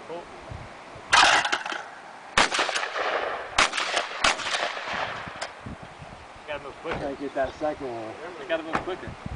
Cool. Gotta move quicker. Gotta get that second one. They gotta move quicker.